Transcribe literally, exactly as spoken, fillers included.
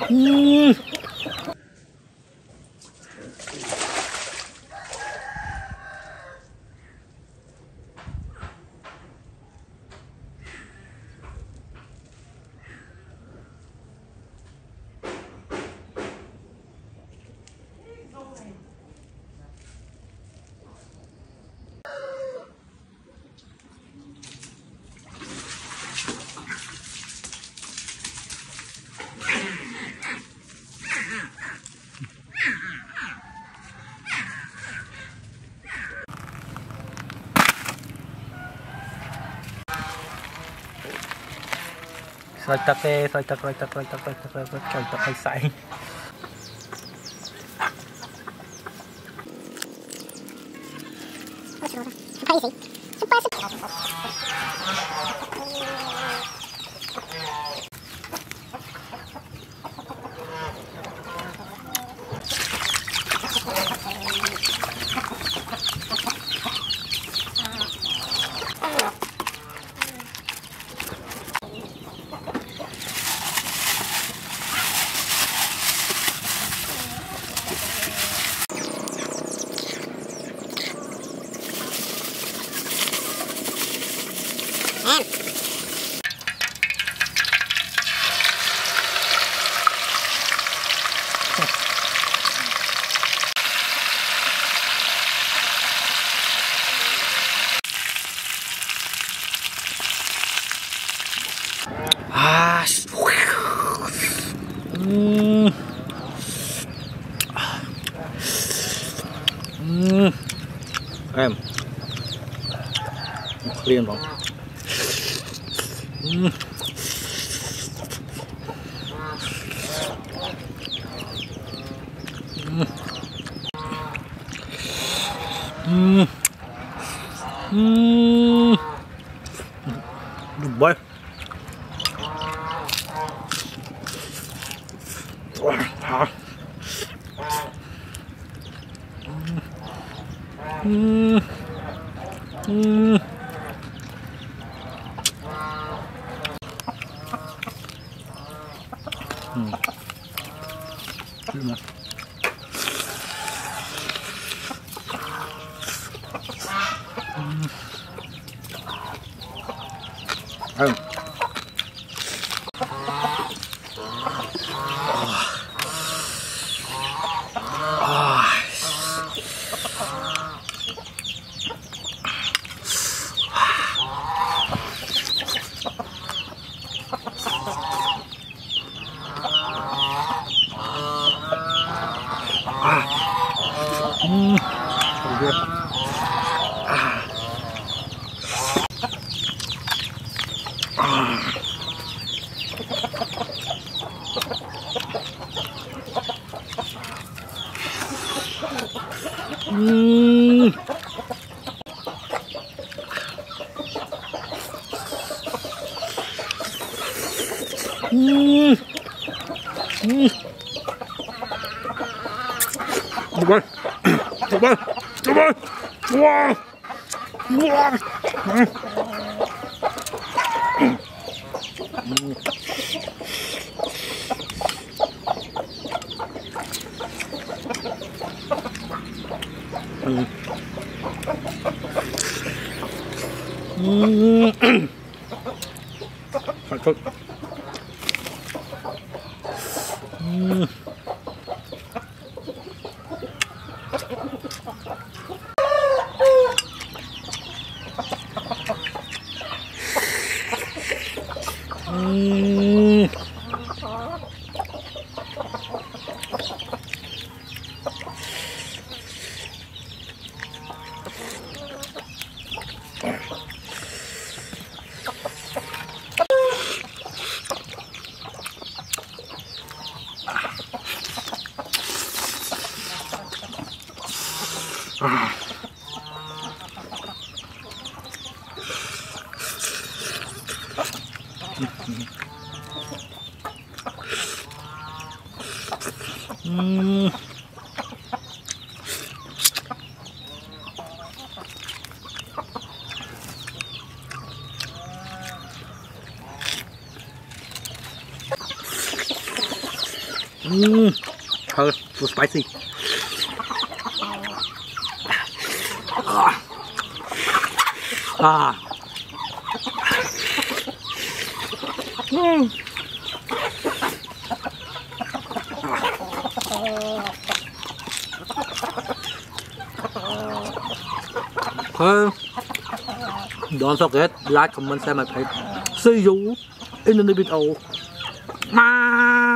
Uhm. Xoay tắc kê, xoay tắc, xoay tắc, xoay tắc, xoay tắc, xoay tắc, xoay tắc, xoay sải. Ah, mm. Mm. Em liền không? Mm. Mm. Mm. Đúng vậy. Mm. Mm. Mm. Mm. Mm. Mm. Good. Ah. Ah. Mm. Mm. Mm. Đúng rồi. Đúng rồi. Đúng rồi. Wow. Wow. Mm. Mm. Phải không? Mm. Mm. Ah. Mm. Mmm, her so spicy. Ah. Ah. Mm. Okay. Don't forget, like, comment, share my page. See you in the video. Bye.